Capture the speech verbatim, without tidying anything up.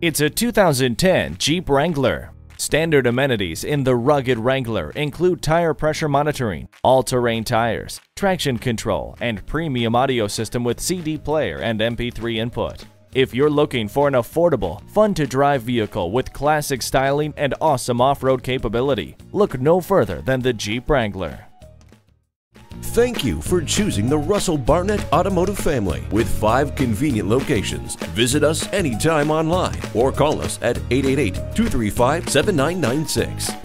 It's a two thousand ten Jeep Wrangler. Standard amenities in the rugged Wrangler include tire pressure monitoring, all-terrain tires, traction control, and premium audio system with C D player and M P three input. If you're looking for an affordable, fun-to-drive vehicle with classic styling and awesome off-road capability, look no further than the Jeep Wrangler. Thank you for choosing the Russell Barnett Automotive family with five convenient locations. Visit us anytime online or call us at eight eight eight, two three five, seven nine nine six.